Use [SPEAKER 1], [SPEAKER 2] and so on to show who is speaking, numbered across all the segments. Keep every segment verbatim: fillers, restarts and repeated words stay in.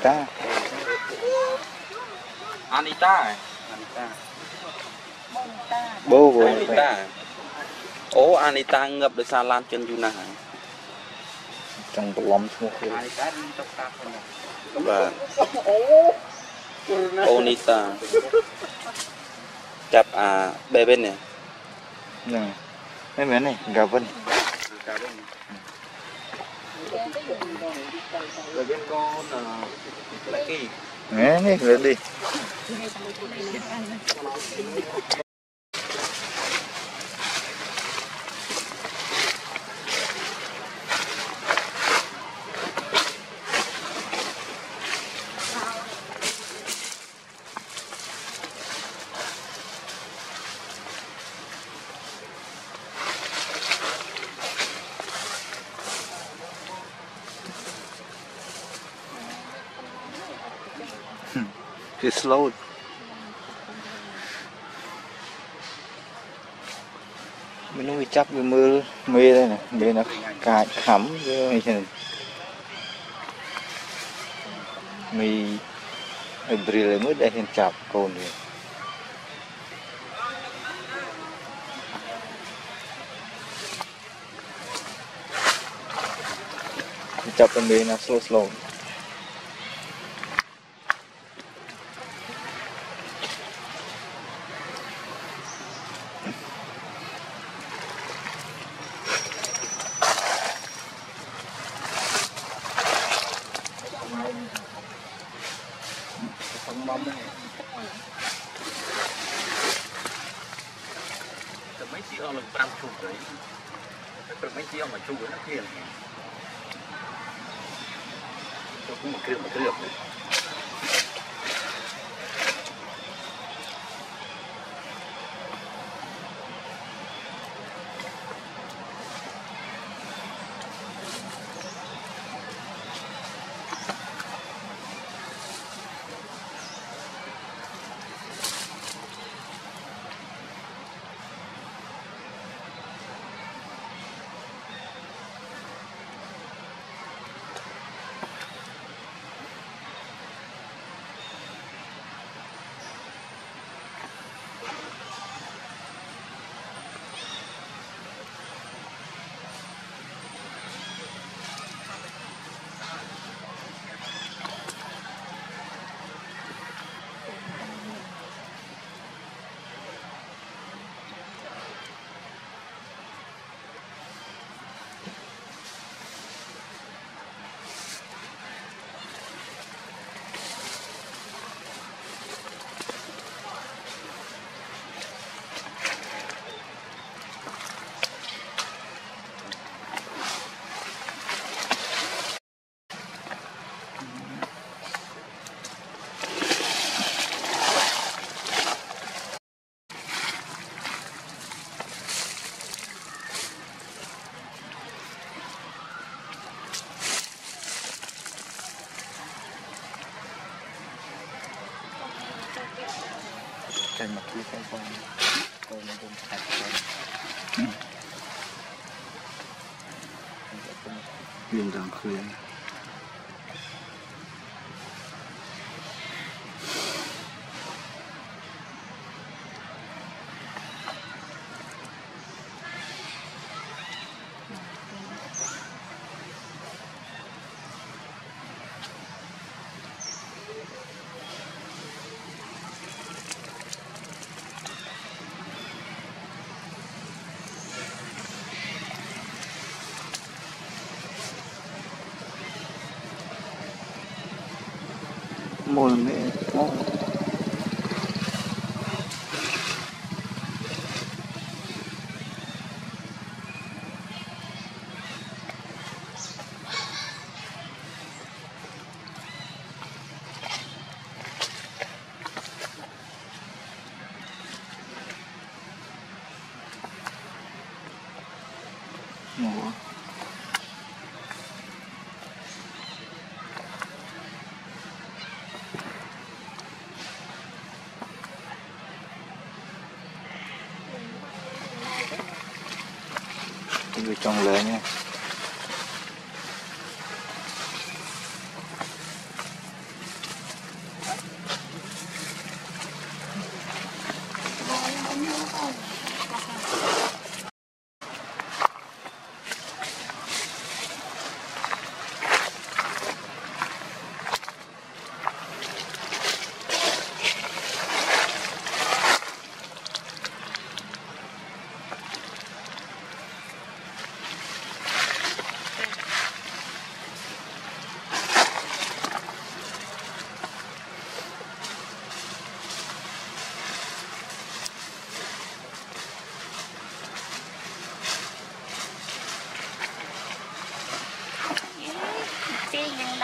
[SPEAKER 1] Bonita.
[SPEAKER 2] Anita.
[SPEAKER 1] Bố của
[SPEAKER 2] Bonita. Ồ, Anita ngập được xa lan chân Yuna hả?
[SPEAKER 1] Trong bộ lắm xuống kia.
[SPEAKER 2] Và Bonita. Chập à bê bên nè.
[SPEAKER 1] Nè. Mấy mẹ này, Gavin.
[SPEAKER 2] Rồi bên con lại kỳ.
[SPEAKER 1] Nè, nè, lên đi. It's slow. Mình nó bị chắc bị mưa mê đây nè, mê nó cài khắm với mình mì ở bì lại mới để hiện chạp cồn đi chạp bên đây nó slow slow.
[SPEAKER 2] Mấy chị ông là trăm chục đấy. Mấy chị ông mà chục đấy nó tiền. Tôi cũng một kia một kia đấy. Cái mặt kia cái con con nó cũng sạch rồi. Viên đằng khuyên. Mùi mẹ ngon. Mùa. Người trồng lệ nha.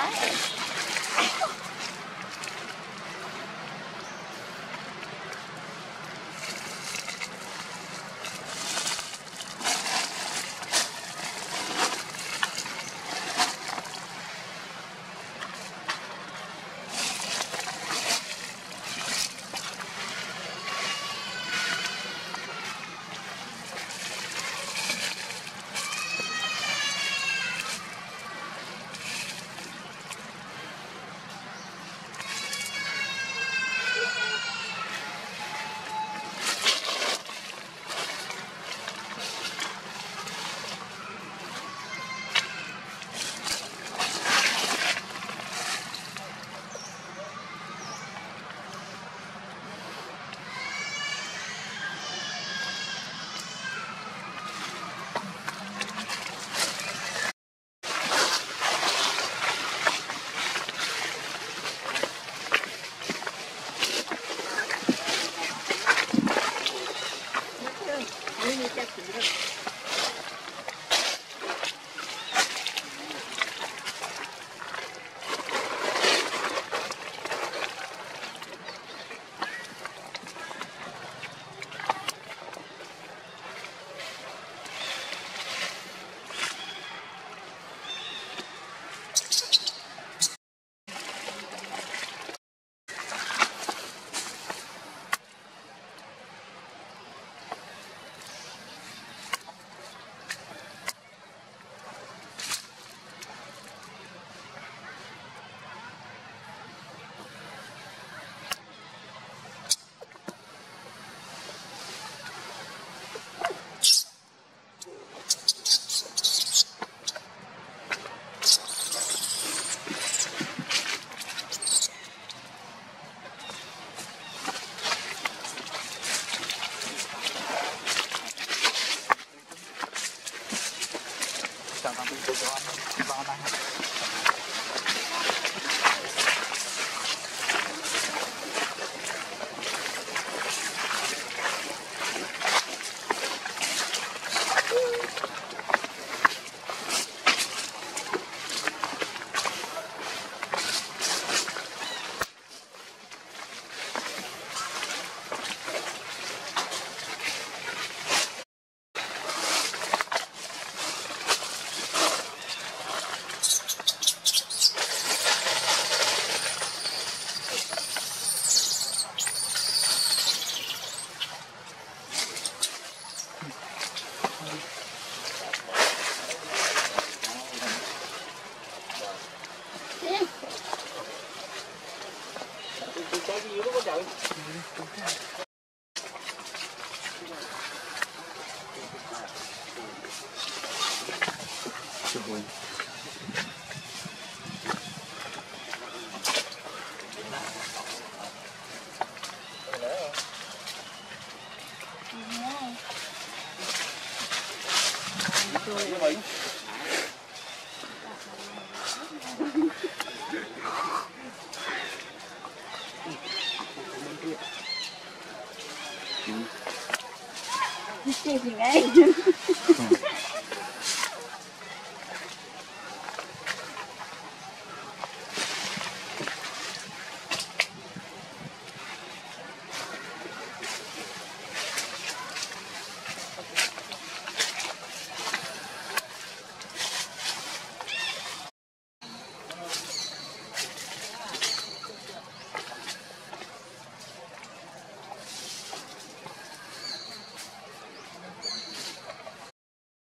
[SPEAKER 3] Cái gì ngay?